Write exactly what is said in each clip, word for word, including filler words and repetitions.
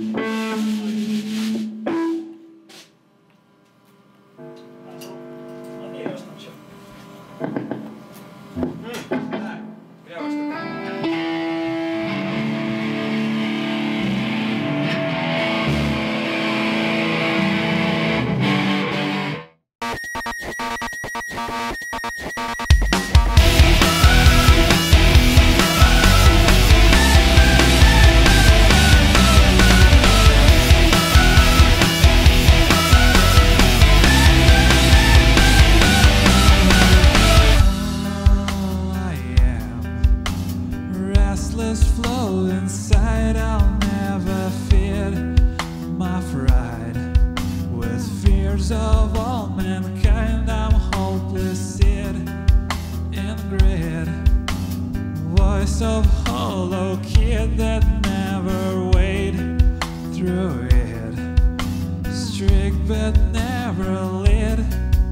Flow inside, I'll never feed my pride with fears of all mankind. I'm hopeless, seed in grid, voice of hollow kid that never weighed through it, strict but never lit.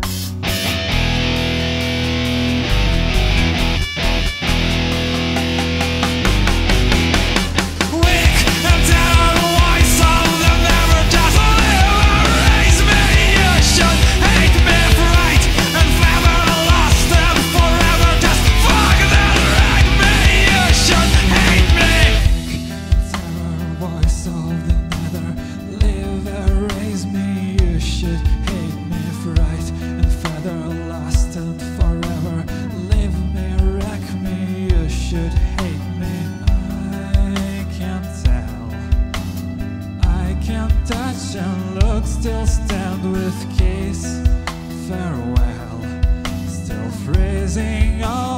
Touch and look, still stand with case farewell, still freezing.